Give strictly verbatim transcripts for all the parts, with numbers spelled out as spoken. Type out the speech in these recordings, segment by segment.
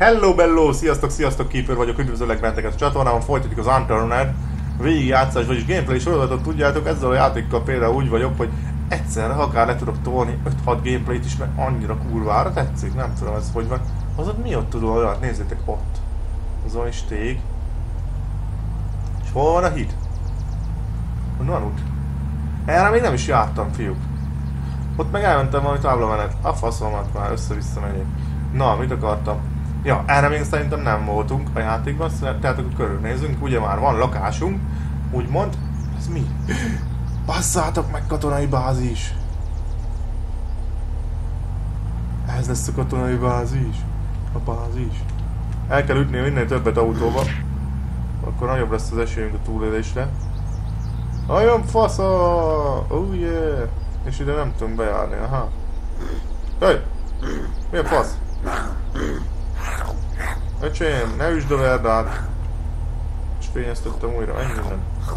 Hello bello! Sziasztok, sziasztok, Keeper vagyok, üdvözöllek benneteket a csatornában, folytatjuk az Unturned végigjátszás, vagyis gameplay sorozatot. Tudjátok, ezzel a játékkal például úgy vagyok, hogy egyszerre akár le tudok tolni öt-hat gameplayt is, mert annyira kurvára tetszik, nem tudom ez hogy van. Az ott mi ott tudod olyat? Nézzétek ott. Azon is tég. És hol van a híd? Honnan út? Erre még nem is jártam, fiúk. Ott meg elmentem valami táblamenet. A faszomat már össze-vissza megyek. Na, mit akartam? Ja, erre még szerintem nem voltunk a játékban, tehát akkor körülnézünk, ugye már van lakásunk, úgymond. Ez mi? Basszátok meg, katonai bázis! Ez lesz a katonai bázis. A bázis. El kell ütni minél többet autóba, akkor nagyobb lesz az esélyünk a túlélésre. Nagyon fasza! Oh yeah! És ide nem tudom bejárni, aha. Jöjj! Mi a fasz? Öcsém, ne üsd a verdát! És fényeztettem újra, ennyi minden.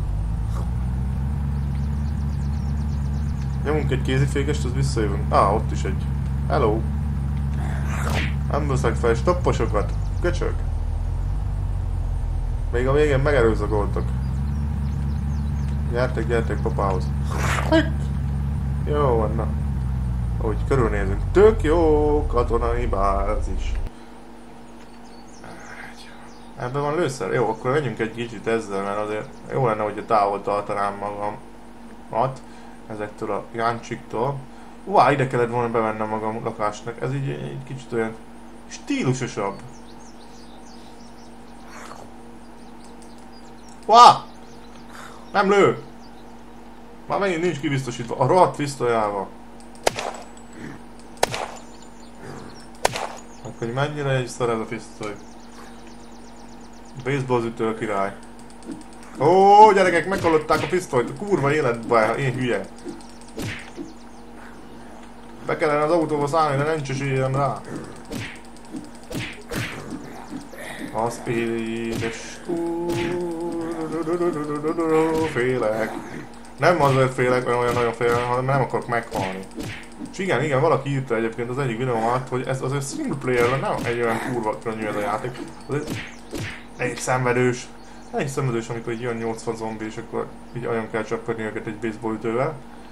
Nyomunk egy kézifékest, az visszajövünk. Á, ah, ott is egy. Hello! Nem veszek fel stopposokat. Köcsög! Még a végén megerőszakoltak. Gyertek, gyertek papához. Jó van, na. Úgy körülnézünk. Tök jó katonai bázis. Ebben van lőszer? Jó, akkor menjünk egy kicsit ezzel, mert azért jó lenne, hogy távol tartanám magamat ezektől a jáncsiktól. Vá, ide kellett volna bevennem magam lakásnak. Ez így egy kicsit olyan stílusosabb. Vá! Nem lő! Már megint nincs kibiztosítva. A rohadt pisztolyával. Akkor mennyire egy szar ez a pisztoly. Baseball ütő a király. Ó, gyerekek, meghallották a pisztolyt, a kurva életben, én hülye. Be kellene az autóba szállni, de nincs esélyem rá. A speedes... Félek. Nem azért félek, mert olyan nagyon félek, hanem nem akarok meghalni. És igen, igen, valaki írta egyébként az egyik videóm alatt, hogy ez azért single player, nem egy olyan kurva könnyű ez a játék. Azért elég szenvedős. Elég szenvedős, amikor így jön nyolcvan zombi, és akkor így olyan kell csapkodni őket egy baseball ütővel.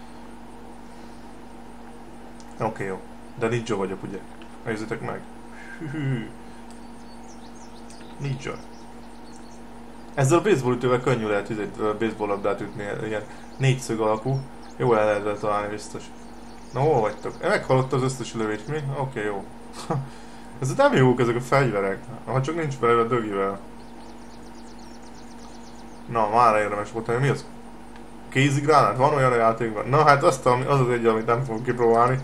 Oké, okay, jó. De ninja vagyok, ugye? Nézzétek meg. Hűhű. Ninja. Ezzel a baseball ütővel könnyű lehet a baseball labdát ütni, ilyen négyszög alakú. Jól el lehet találni biztos. Na, hol vagytok? Meghallotta az összes lövést, mi? Oké, okay, jó. Ezek nem jók ezek a fegyverek, ha csak nincs belőle a dögivel. Na, már érdemes volt, hogy mi az? Kézigránát? Van olyan a játékban? Na hát azt, az az egy, amit nem fogok kipróbálni.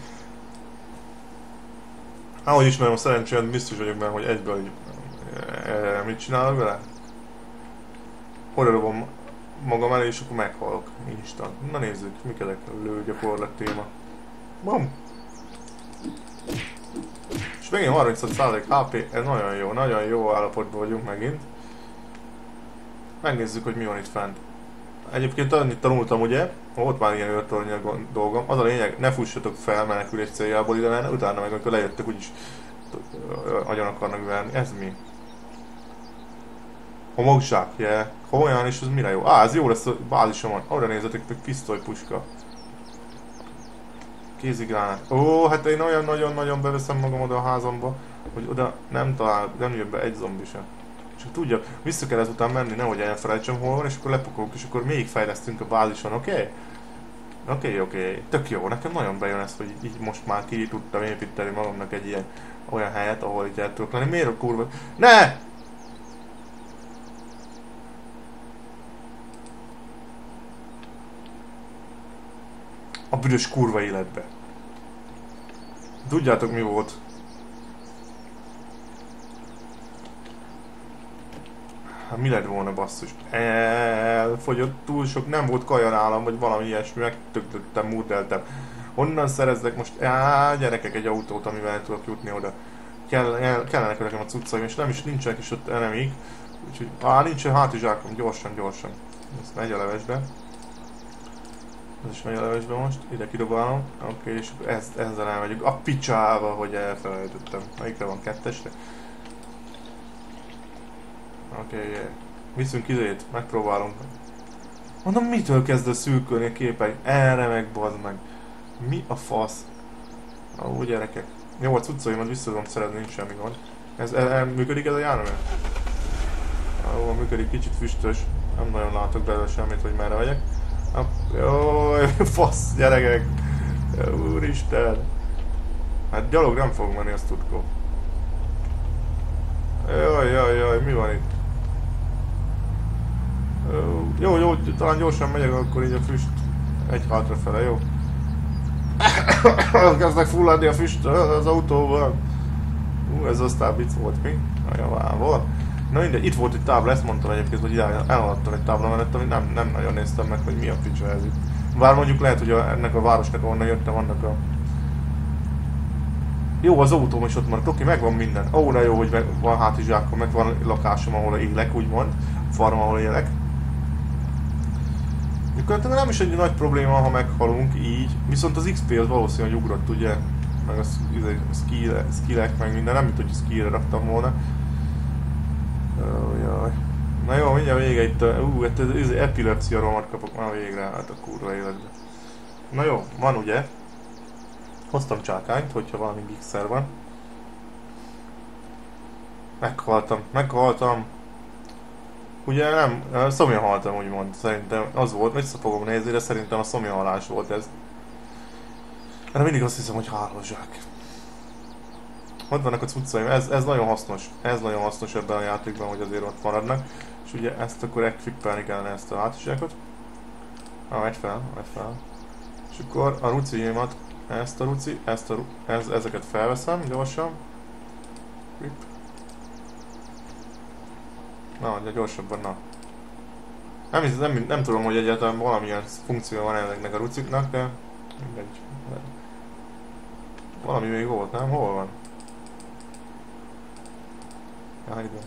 Ahogy ismerem a szerencsét, biztos vagyok benne, hogy egyből így... E, mit csinálok vele? Oda dobom magam elé, és akkor meghalok. Instant. Na nézzük, mik ezek a lőgyakorlat téma. Bum! És megint harmincöt százalék há pé, ez nagyon jó, nagyon jó állapotban vagyunk megint. Megnézzük, hogy mi van itt fent. Egyébként annyit tanultam, ugye, volt már ilyen őrtornya dolgom, az a lényeg, ne fussatok fel menekülés céljából ide, mert utána meg amikor lejöttek, úgyis agyon akarnak verni. Ez mi? Homokzsák, yeah. Komolyan, és az mire jó? Á, ez jó lesz a bázisomon. Arra nézzetek, meg pisztolypuska. Kézigránát. Ó, hát én olyan nagyon-nagyon beveszem magam oda a házamba, hogy oda nem talál, nem jön be egy zombi sem. Csak tudja, vissza kell ezután menni, nehogy elfelejtsem hol van, és akkor lepakolunk, és akkor még fejlesztünk a bázison, oké? Okay? Oké, okay, oké. Okay. Tök jó, nekem nagyon bejön ez, hogy így most már ki tudtam építeni magamnak egy ilyen olyan helyet, ahol itt el tudok lenni. Miért a kurva? Ne! A büdös kurva életbe. Tudjátok mi volt? Hát mi lett volna basszus? Elfogyott, túl sok, nem volt kaja nálam, vagy valami ilyesmi, megtöktöttem, murdeltem. Honnan szerezzek most? Á, gyerekek, egy autót, amivel el tudok jutni oda. Kell, kellenek nekem a cuccaim, és nem is nincsenek is ott enemik. Úgyhogy, á, nincsen hátizsákom, gyorsan, gyorsan. Ez megy a levesbe. Ez is megy a levesbe most, ide kidobálom. Oké, okay, és ezt, ezzel elmegyünk. A picsába, hogy elfelejtettem. Melyikre van? Kettesre? Oké, okay, yeah. Viszünk izét, megpróbálunk. Mondom, mitől kezd a szűkölni a képek? Erre meg, bazd meg. Mi a fasz? Ó, gyerekek. Jó, a cuccaimat vissza tudom szerezni, nincs semmi gond. Ez, el, el, működik ez a jármű? Ó, működik, kicsit füstös. Nem nagyon látok belőle semmit, hogy merre vagyok. Jó, fasz, gyerekek. Úristen. Hát gyalog nem fog menni, azt tudkó. Jaj, jaj, jaj, mi van itt? Jó, jó, talán gyorsan megyek, akkor így a füst egy hátrafele, jó? Kezdek fulladni a füst az autóval. Ú, ez aztán vicc volt, mi? A javával. Na mindegy, itt volt egy tábla, ezt mondtam egyébként, hogy elhaladtam egy tábla mellett, amit nem, nem nagyon néztem meg, hogy mi a picsa ez itt. Bár mondjuk lehet, hogy a, ennek a városnak, onnan jöttem, vannak a... Jó, az autóm is ott maradt, oké, megvan minden. Ó, de jó, hogy meg van hátizsákom, meg van lakásom, ahol élek, úgymond. Farm, ahol élek. Gyakorlatilag nem is egy nagy probléma, ha meghalunk így. Viszont az iksz pé az valószínűleg ugrott, ugye? Meg a skillek, meg minden, nem mint hogy skillre raktam volna. Ó, jaj. Na jó, mindjárt vége itt a... Ú, hát ez epilepsia romat kapok már végre, hát a kurva életben. Na jó, van ugye? Hoztam csákányt, hogyha valami gigszer van. Meghaltam, meghaltam. Ugye nem, szomja haltam úgymond, szerintem az volt, vissza fogom nézni, de szerintem a szomja halás volt ez. Mert mindig azt hiszem, hogy hálózsák. Ott vannak a cuccaim, ez, ez nagyon hasznos, ez nagyon hasznos ebben a játékban, hogy azért ott maradnak. És ugye ezt akkor equippelni kellene, ezt a hátizsákot. Ah, megy fel, megy fel. És akkor a ruciémat, ezt a ruci, ezt a ru ez, ezeket felveszem gyorsan. Quip. Na, de gyorsabban, na. Nem, nem, nem tudom, hogy egyáltalán valamilyen funkció van ezeknek a ruciknak, de mindegy. Valami még volt, nem? Hol van? Ja, ide.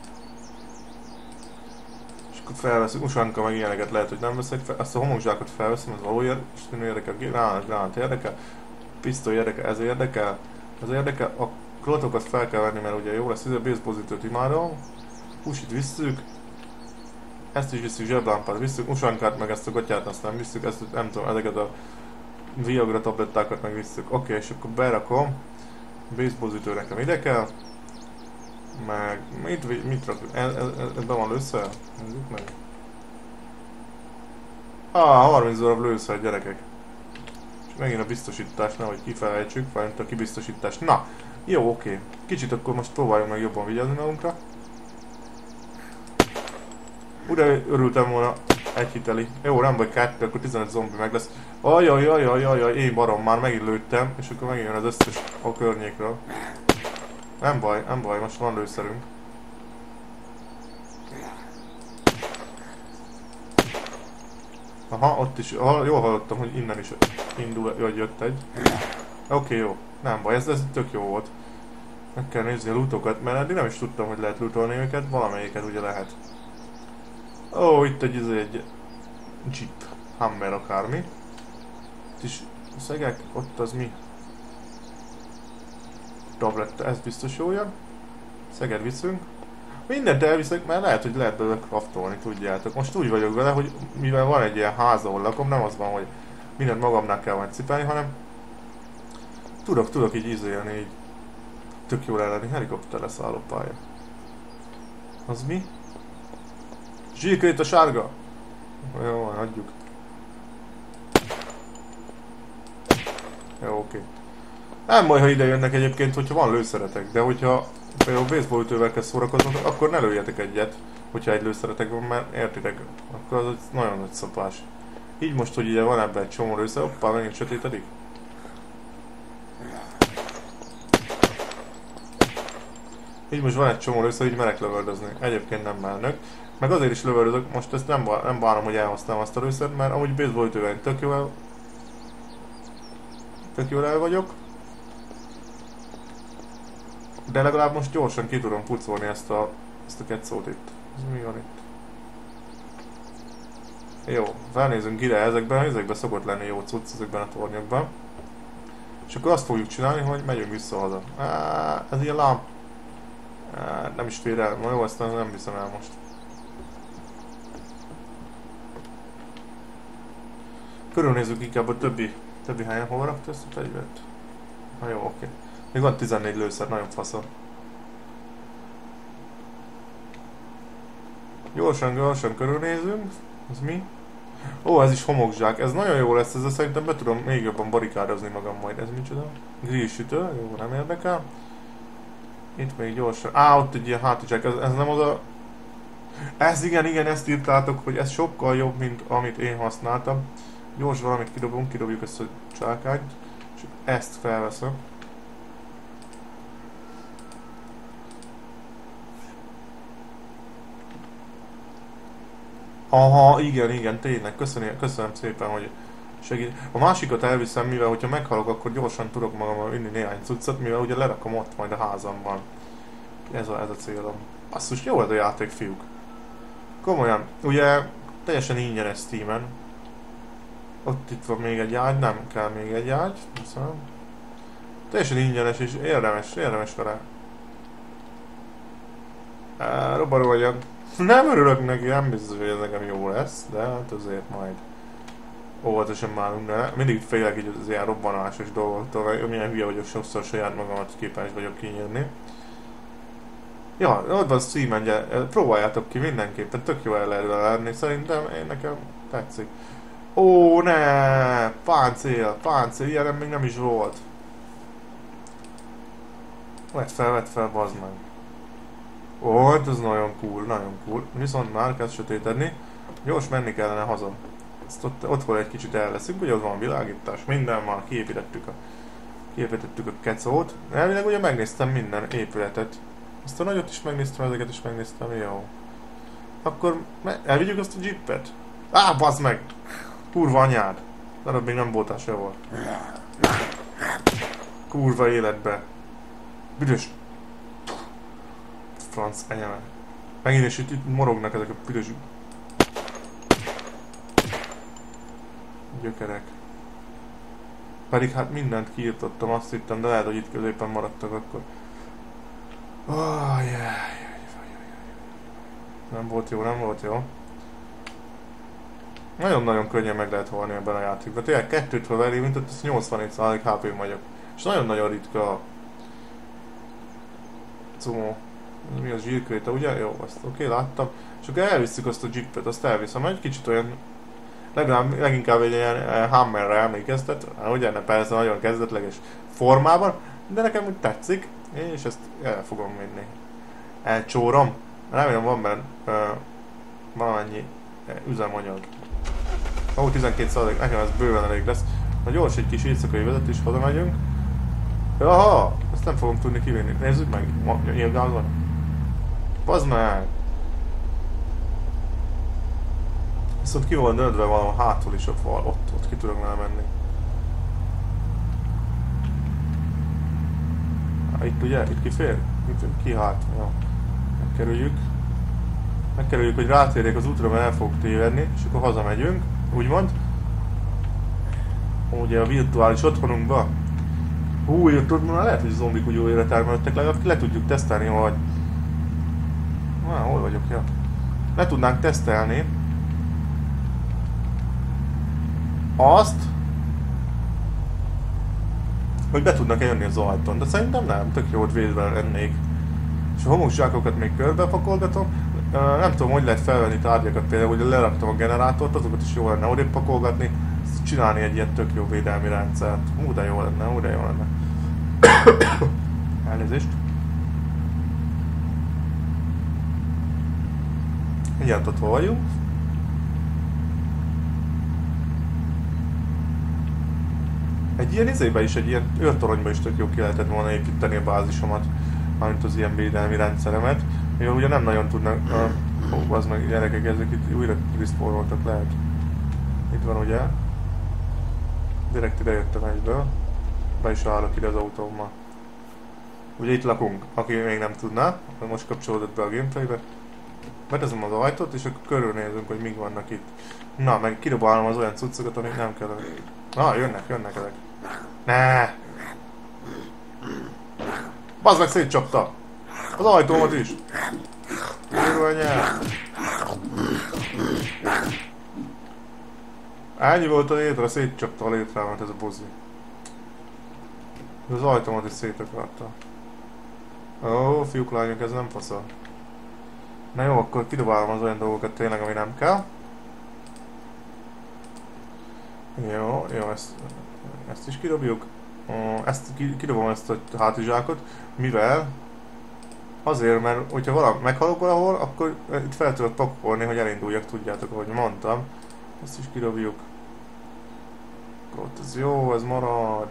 És akkor felveszünk, usanka meg ilyeneket lehet, hogy nem veszek fel. Azt a homokzsákot felveszem, ez való érdekel, gránát, gránát érdekel, pisztoly érdekel, ez érdekel, ez érdekel. A klotokat fel kell venni, mert ugye jó lesz, ez a baseballütőt imádom. Pusit visszük. Ezt is visszük, zseblámpát visszük, usankát meg ezt a gatyát azt nem visszük, ezt nem tudom, ezeket a Viagra tablettákat meg visszük. Oké, okay, és akkor berakom. Baseballütő nekem ide kell. Meg mit, mit rakjuk? Ez, ez, ez be van lőszer? Nézzük meg. Ah, harminc darab lőszer, gyerekek. És megint a biztosítás, nehogy kifelejtsük, vagy a kibiztosítás. Na, jó, oké. Okay. Kicsit akkor most próbáljunk meg jobban vigyázni magunkra. Ura, örültem volna egy hiteli. Jó, nem vagy kettő, akkor tizenöt zombi meg lesz. Ajajajajajajaj, én barom, már megint lőttem, és akkor megint jön az összes a környékről. Nem baj, nem baj, most van lőszerünk. Aha, ott is, aha, jól hallottam, hogy innen is indul, vagy jött egy. Oké, okay, jó, nem baj, ez, ez tök jó volt. Meg kell nézni a lootokat, mert eddig nem is tudtam, hogy lehet lootolni őket, valamelyiket ugye lehet. Ó, oh, itt egy, egy Jeep, Hummer akármi. Itt is szegek, ott az mi? Tabletta, ez biztos jó jön. Szeged viszünk. Mindent elviszek, mert lehet, hogy lehet belőle craftolni, tudjátok. Most úgy vagyok vele, hogy mivel van egy ilyen ház, ahol lakom, nem az van, hogy mindent magamnál kell majd cipelni, hanem tudok, tudok így izélni, így tök jól lenni. Helikopter leszálló pálya. Az mi? Zsírka itt a sárga! Jó, hagyjuk. Jó, oké. Nem baj, ha ide jönnek egyébként, hogyha van lőszeretek, de hogyha például baseballütővel kell szórakoznotok, akkor ne lőjetek egyet, hogyha egy lőszeretek van, mert értitek, akkor az nagyon nagy szopás. Így most, hogy ugye van ebben egy csomó lőszer, hoppá, megint sötétedik. Így most van egy csomó lőszer, így merek lövöldözni. Egyébként nem mernök. Meg azért is lövöldözök, most ezt nem, nem bánom, hogy elhoztam azt a lőszert, mert amúgy baseballütővel tök jól tök jól el vagyok. De legalább most gyorsan ki tudom pucolni ezt a, ezt a ketszót itt. Ez mi van itt? Jó, felnézünk ide, ezekben, ezekben szokott lenni jó cucc, ezekben a tornyokban. És akkor azt fogjuk csinálni, hogy megyünk vissza haza. Á, ez ilyen lám. Á, nem is fér el, ma jó, ezt nem viszem el most. Körülnézzük inkább a többi, többi helyen, hol rakta ezt a fegyvert. Na jó, oké. Még van tizennégy lőszer, nagyon faszom. Gyorsan, gyorsan körülnézünk. Ez mi? Ó, ez is homokzsák. Ez nagyon jó lesz, ezzel szerintem be tudom még jobban barikádozni magam majd. Ez micsoda? Grillsütő, jó, nem érdekel. Itt még gyorsan. Á, ott egy ilyen hátizsák, ez, ez nem az a... Ez igen, igen, ezt írtátok, hogy ez sokkal jobb, mint amit én használtam. Gyors valamit kidobunk, kidobjuk ezt a csákányt, és ezt felveszem. Aha, igen, igen, tényleg, köszönöm, köszönöm szépen, hogy segít. A másikat elviszem, mivel hogyha meghalok, akkor gyorsan tudok magammal vinni néhány cuccot, mivel ugye lerakom ott majd a házamban. Ez a, ez a célom. Basszus, jó ez a játék, fiúk. Komolyan, ugye teljesen ingyenes Steamen. Ott itt van még egy ágy, nem kell még egy ágy, köszönöm. Teljesen ingyenes és érdemes, érdemes vele. E, robbanoljan. Nem örülök neki, nem biztos, hogy ez nekem jó lesz, de hát azért majd óvatosan málunk, de mindig félek így az ilyen robbanásos dolgoktól, mert milyen hülye vagyok, sokszor saját magamat képes vagyok kinyírni. Ja, ott van Steamen, próbáljátok ki mindenképpen, tök jó el lehet lenni, szerintem én nekem tetszik. Ó, ne! Páncél, páncél, ilyenem még nem is volt. Vedd fel, vedd fel, bazd meg. Ó, hát ez nagyon cool, nagyon cool. Viszont már kezd sötétedni. Gyors menni kellene haza. Ezt ott, ott hol egy kicsit elleszünk, ugye ott van világítás, minden van, kiépítettük a, kiépítettük a kecót. Elvileg ugye megnéztem minden épületet. Azt a nagyot is megnéztem, ezeket is megnéztem, jó. Akkor elvigyük azt a jeepet? Á, bazd meg! Kurva anyád! Darab még nem voltál sehol. Kurva életbe. Büdös. Franc enyeme. Megint is itt, itt morognak ezek a büdös gyökerek. Pedig hát mindent kiirtottam, azt hittem, de lehet, hogy itt középen maradtak akkor. Oh, yeah. Nem volt jó, nem volt jó. Nagyon-nagyon könnyen meg lehet halni ebben a játékban. Tényleg kettőt ha veli, mint ott ez nyolcvannégy százalék há pé vagyok. És nagyon-nagyon ritka a cumó. Mi az zsírkréta, ugye? Jó, azt oké, okay, láttam. És akkor elvisszük azt a jeepet, azt elviszem. Egy kicsit olyan, legalább, leginkább egy ilyen Hammerre emlékeztet. Ugye, ne persze nagyon kezdetleges formában, de nekem úgy tetszik, és ezt el fogom vinni. Elcsórom. Remélem van benne uh, valamennyi uh, üzemanyag. Ó, tizenkét százalék, nekem ez bőven elég lesz. Na gyors egy kis éjszakai vezetés, haza megyünk. Jaha, ezt nem fogom tudni kivinni. Nézzük meg, ilyen gáz van. Bazd meg! Viszont ki van nöldve valahol hátul is a fal, ott, ott ki tudok már menni. Há, itt ugye, itt kifér? Itt ki hát, jó. Megkerüljük. Megkerüljük, hogy rátérjék az útra, mert el fogok tévedni, és akkor hazamegyünk, úgymond. Ugye a virtuális otthonunkba. Hú, itt ott már lehet, hogy zombik úgy újra termelődtek, legalább le tudjuk tesztelni, hogy... Na, hol vagyok, ja. Le tudnánk tesztelni azt, hogy be tudnak-e jönni az ajtón, de szerintem nem, tök jó, hogy védve lennék. És a homokszsákokat még körbepakolgatom. Uh, nem tudom, hogy lehet felvenni tárgyakat, például, hogy leraktam a generátort, azokat is jó lenne odébb pakolgatni, csinálni egy ilyen tök jó védelmi rendszert. Hú, de jó lenne, hú, de jó lenne. Elnézést. Mindjárt ott hol vagyunk. Egy ilyen izébe is, egy ilyen őrtoronyba is tök jó ki lehetett volna építeni a bázisomat, mármint az ilyen védelmi rendszeremet. Mivel ugye nem nagyon tudnak, uh, ó, az meg gyerekek, ezek itt újra respawnoltak lehet. Itt van ugye. Direkt ide jöttem egyből. Be is állok ide az autómmal. Ugye itt lakunk, aki még nem tudná, most kapcsolódott be a gameplaybe. Beteszem az ajtót, és akkor körülnézünk, hogy mik vannak itt. Na, meg kidobálom az olyan cuccokat, amik nem kell. Na, jönnek, jönnek ezek. Ne! Bazd meg, szétcsapta! Az ajtómat is! Kurva anyám! Ennyi volt a létre, szétcsapta a létrámat ez a buzi. Az ajtómat is szét akarta. Ó, fiúk, lányok, ez nem fasza. Na jó, akkor kidobálom az olyan dolgokat tényleg, ami nem kell. Jó, jó, ezt, ezt is kidobjuk. Ezt kidobom, ezt a hátizsákot. Mivel? Azért, mert hogyha valami meghalok valahol, akkor itt fel tudod pakolni, hogy elinduljak, tudjátok, ahogy mondtam. Ezt is kidobjuk. Ott ez jó, ez marad.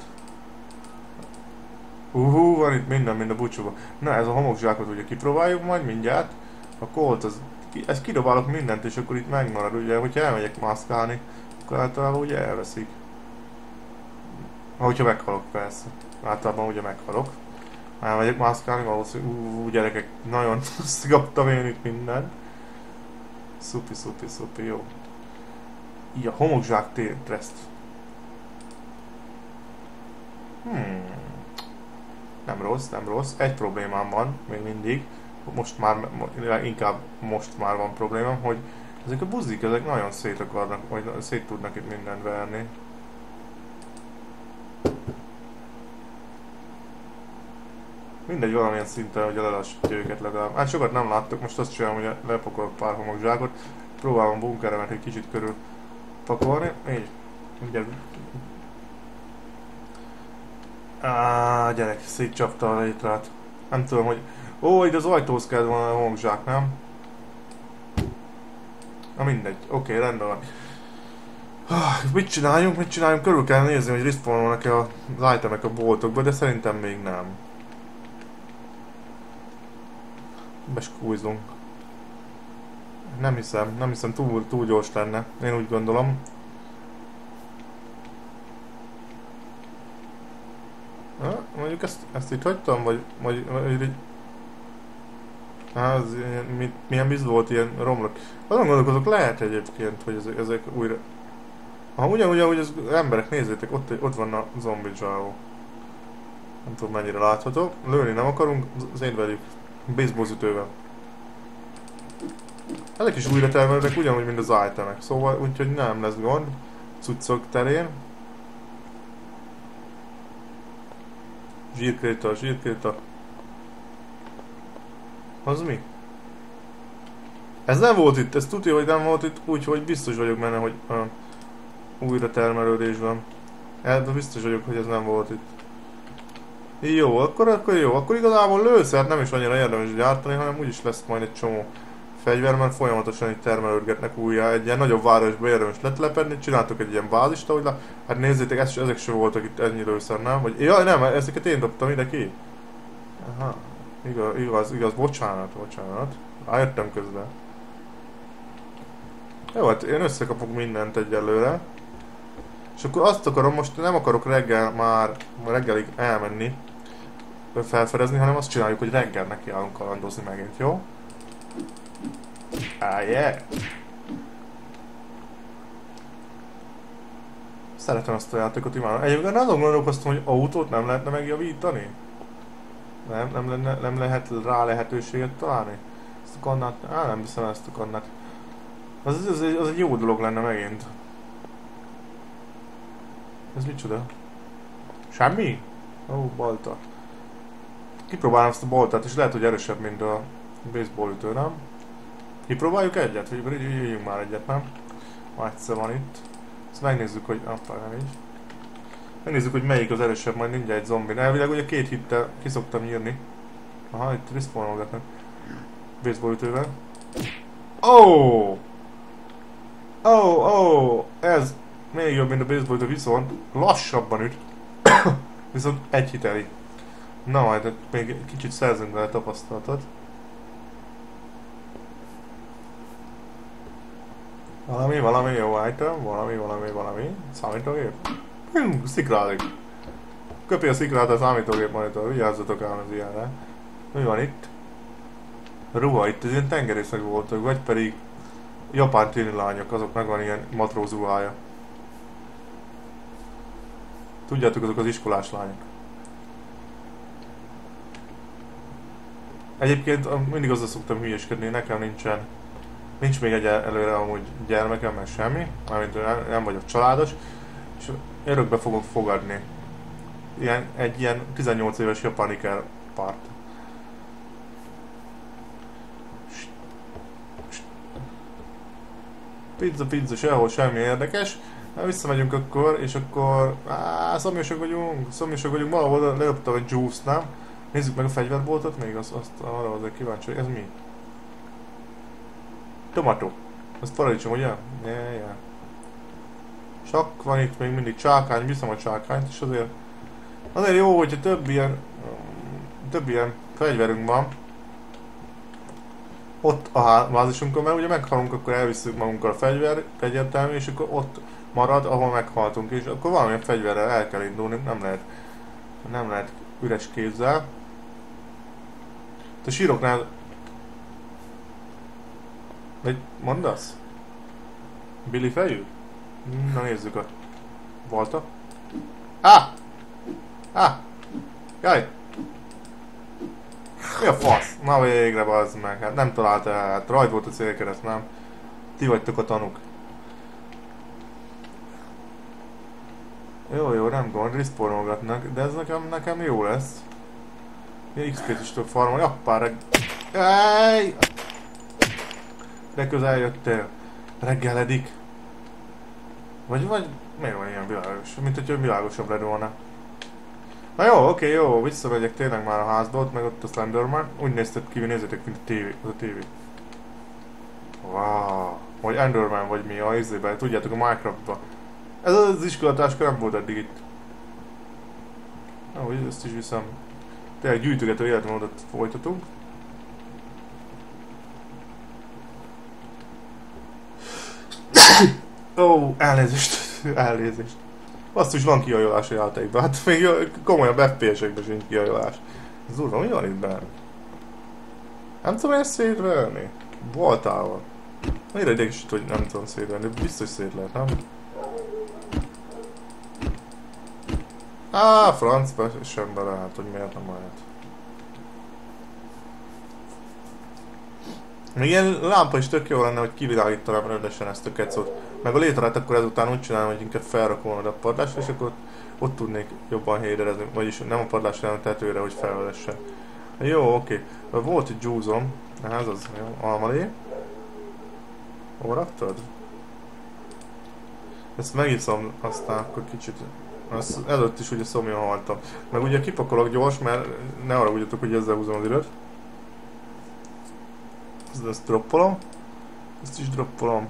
Uhú, van itt minden, mind a búcsúban. Na, ez a homokzsákot ugye kipróbáljuk majd mindjárt. A Colt, az, ezt kidobálok mindent, és akkor itt megmarad, ugye, hogyha elmegyek maszkálni, akkor általában ugye elveszik. Hogyha meghalok, persze. Általában ugye meghalok. Elmegyek maszkálni, valószínűleg, úúúú, gyerekek, nagyon szigaptam én itt mindent. Szupi, szupi, szupi, jó. Így a homokzsák treszt. Hmm. Nem rossz, nem rossz. Egy problémám van, még mindig. Most már, inkább most már van problémám, hogy ezek a buzik, ezek nagyon szét akarnak, vagy szét tudnak itt mindent verni. Mindegy, valamilyen szinten, hogy lelassítja őket legalább. Hát sokat nem láttok, most azt csinálom, hogy lepakolok pár homokzsákot. Próbálom bunkeremet egy kicsit körül pakolni. Így. Mindjárt. Áááá, gyerek, szétcsapta a létrát. Nem tudom, hogy... Ó, itt az ajtóhoz kell volna a homokzsák, nem? Na mindegy, oké, okay, rendben van. Mit csináljunk, mit csináljunk? Körül kell nézni, hogy respawnolnak-e az itemek a boltokba, de szerintem még nem. Beskújzunk. Nem hiszem, nem hiszem, túl, túl gyors lenne. Én úgy gondolom. Ha, mondjuk ezt, ezt itt hagytam, vagy... vagy, vagy így... Há, ez mi, milyen biz volt, ilyen romlott. Azon gondolkozok, lehet egyébként, hogy ezek, ezek újra... Ha ugyanúgy, ahogy az emberek, nézzétek, ott, ott van a zombi dzsávó. Nem tudom mennyire látható. Lőni nem akarunk, szétverjük. Baseballütővel. Ezek is újra termelődnek ugyanúgy, mint az itemek. Szóval úgyhogy nem lesz gond. Cuccok terén. Zsírkréta, zsírkréta. Az mi? Ez nem volt itt, ez tudja, hogy nem volt itt, úgyhogy biztos vagyok benne, hogy uh, újra termelődés van. Ebben biztos vagyok, hogy ez nem volt itt. Jó, akkor, akkor jó, akkor igazából lőszert nem is annyira érdemes gyártani, hanem úgyis lesz majd egy csomó fegyver, mert folyamatosan itt termelődgetnek újra. Egy ilyen nagyobb városba érdemes letelepedni, csináltok egy ilyen bázist, ahogy le... Hát nézzétek, ez, ezek sem voltak itt ennyi lőszer, nem? Vagy, jaj, nem, ezeket én dobtam ide ki. Aha, igaz, igaz, igaz, bocsánat, bocsánat. Rájöttem közben. Jó, hát én összekapok mindent egyelőre. És akkor azt akarom, most nem akarok reggel már, reggelig elmenni, felfedezni, hanem azt csináljuk, hogy reggel nekiállunk kalandozni megint, jó? Ah, yeah! Szeretem ezt a játékot, imádom. Egyébként azon gondolkoztam, hogy autót nem lehetne megjavítani? Nem, nem, lenne, nem lehet rá lehetőséget találni? Ezt a kannát, á, nem hiszem ezt a kannát. Az, az, az, az egy jó dolog lenne megint. Ez micsoda? Semmi? Ó, oh, balta. Kipróbálom ezt a baltát, és lehet, hogy erősebb, mint a baseball ütő, nem? Kipróbáljuk egyet? Vagy jöjjünk már egyet, nem? Ma egyszer van itt. Ezt megnézzük, hogy... Appá, nem így. Megnézzük, hogy melyik az erősebb, majd mindjárt egy zombi. Elvileg ugye két hittel ki szoktam nyírni. Aha, itt respawnolgatnak. Baseball ütővel. Oh! Oh, oh! Ez még jobb, mint a baseball ütő, viszont lassabban üt. Viszont egy hiteli. Na majd még kicsit szerzünk vele tapasztalatot. Valami, valami jó item, valami, valami, valami. Számítógép? Hm, szikrázik. Köpi a szikrát a számítógép monitor, vigyázzatok ám az ilyenre. Mi van itt? Ruha, itt az ilyen tengerészek voltak, vagy pedig japán tini lányok, azoknak van ilyen matróz ruhája. Tudjátok, azok az iskolás lányok. Egyébként mindig azzal szoktam hülyeskedni, nekem nincsen Nincs még egy előre amúgy gyermekem, meg semmi, mármint nem, nem vagyok családos, és örökbe fogok fogadni. Ilyen, egy ilyen tizennyolc éves japaniker párt. Pizza, pizza, sehol semmi érdekes. Na, visszamegyünk akkor, és akkor... Áááá, szomjasak vagyunk, szomjasak vagyunk, valahol lejöttem egy juice, nem? Nézzük meg a fegyverboltot még, azt, azt arra azért kíváncsi, ez mi? Tomató. Ez paradicsom, ugye? Yeah, yeah. Csak van itt még mindig csákány, viszem a csákányt, és azért... Azért jó, hogyha több ilyen... Több ilyen fegyverünk van. Ott a bázisunkon, mert ugye meghalunk, akkor elviszünk magunkkal a fegyver, egyértelmű, és akkor ott marad, ahol meghaltunk, és akkor valamilyen fegyverrel el kell indulni, nem lehet, nem lehet üres kézzel. Te síroknál... Vagy mondasz? Billy fejű? Na nézzük a... Volta? Á! Á! Jaj! Mi a fasz? Na végre bazd meg, hát nem találta el, hát rajt volt a célkereszt, nem? Ti vagytok a tanúk. Jó, jó, nem gond, respawnolgatnak, de ez nekem, nekem jó lesz. Ja, iksz pét is tudok farmolni, appá reg... Ejj! De közel jöttél. Reggeledik. Vagy, vagy... Miért van ilyen világos? Mint hogyha világosabb lett volna. Na jó, oké, jó, visszamegyek tényleg már a házba, ott meg ott a Slenderman. Úgy néztek ki, nézzétek, mint a tévé, az a tévé. Wow. Vagy Enderman, vagy mi a izében, tudjátok, a Minecraftban. Ez az iskolatáska nem volt eddig itt. Na, hogy ezt is viszem. Tényleg gyűjtögető életmódot folytatunk. Ó, oh, elnézést, elnézést. Azt is van kiajolás a játékban, hát még komolyabb ef pé esekben sincs kiajolás. Zurva, mi van itt benne? Nem tudom ezt szétverni? Voltával. Annyira idegesít, hogy nem tudom szétverni, biztos szét lehet, nem? Á, francba sem be lehet, hogy miért nem lehet. Még ilyen lámpa is tök jó lenne, hogy kivilágítanám rendesen ezt a kecót. Meg a létrát akkor ezután úgy csinálom, hogy inkább felrakom oda a padlásra, és akkor ott tudnék jobban héderezni. Vagyis nem a padlásra, hanem a tetőre, hogy felvezessen. Jó, oké. Okay. Volt egy juice-om. Ez az, jó. Almalé. Hol raktad? Ezt megiszom, aztán akkor kicsit... Az előtt is ugye szomjan haltam. Meg ugye kipakolok gyors, mert ne arra ugyatok, hogy ezzel húzom az időt. Ezt, ezt droppolom. Ezt is droppolom.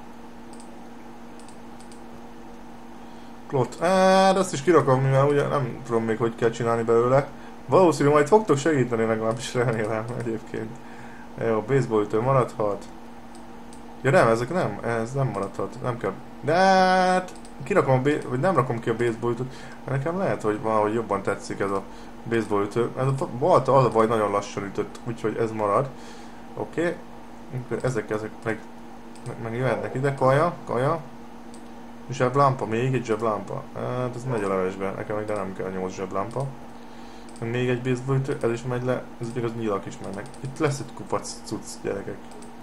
Klot. Hát azt is kirakom, mivel ugye nem tudom még, hogy kell csinálni belőle. Valószínű majd fogtok segíteni, legalábbis remélem egyébként. Jó, baseballütő maradhat. Ja nem, ezek nem, ez nem maradhat, nem kell. De hát kirakom a vagy nem rakom ki a baseballütőt, mert nekem lehet, hogy valahogy jobban tetszik ez a baseballütő. Ez a balta az a baj, nagyon lassan ütött, úgyhogy ez marad. Oké. Okay. Ezek, ezek meg, meg, meg jöhetnek ide, kaja, kaja. Zseblámpa, még egy zseblámpa. Hát ez megy a levesbe, nekem meg de nem kell nyolc zseblámpa. Még egy baseballütő, ez is megy le, ez igaz nyílak is mennek. Itt lesz egy kupac cucc, gyerekek.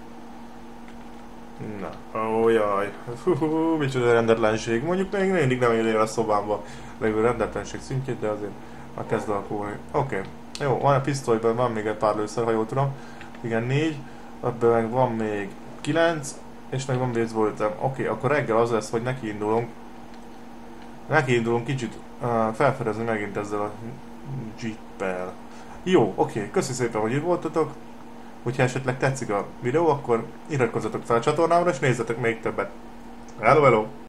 Na, ó jaj, hú, micsoda rendetlenség. Mondjuk még mindig nem él a szobámba legjobb rendetlenség szintjét, de azért már kezd alakulni. Oké, okay. Jó, van a pisztolyban, van még egy pár lőszer, ha jól tudom. Igen, négy, ebből meg van még kilenc, és meg van baseballütőm. Oké, okay, akkor reggel az lesz, hogy nekiindulunk. Nekiindulunk kicsit uh, felfedezni megint ezzel a jeeppel. Jó, oké, okay. Köszi szépen, hogy itt voltatok. Hogyha esetleg tetszik a videó, akkor iratkozzatok fel a csatornámra, és nézzetek még többet. Hello, hello!